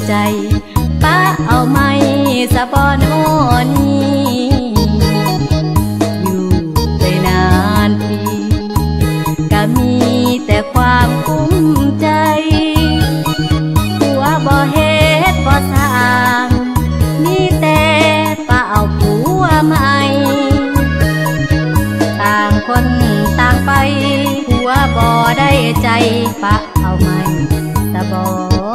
ใจป้าเอาไม่สะบอนโอนี้อยู่ไปนานปีก็มีแต่ความภูมิใจผัวบ่เฮ็ดบ่สร้างมีแต่ป้าเอาผัวใหม่ต่างคนต่างไปผัวบ่ได้ใจป้าเอาไม่สะบอ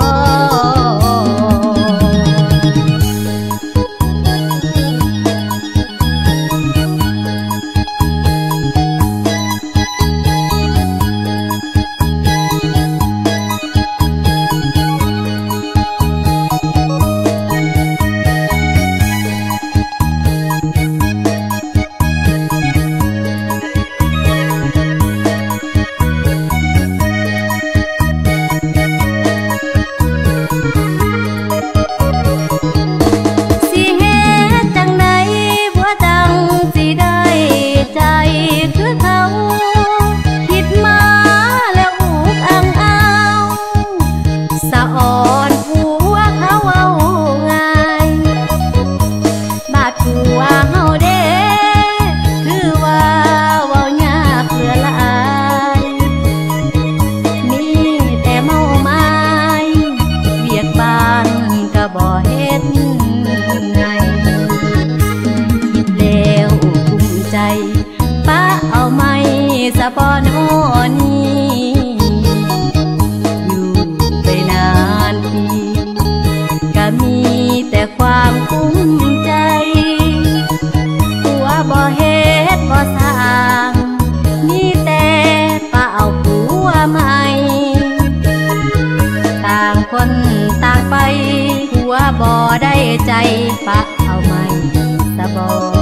บ่เฮ็ดไงคิดแล้วภูมิใจป้าเอาไม่สะบอนโอนี้อยู่ไปนานปีก็มีแต่ความภูมิใจผัวบ่เฮ็ดบ่สร้างมีแต่ป้าเอาผัวใหม่ต่างคนต่างไปผัวบ่ได้ใจป้าเอาไม่สะบอ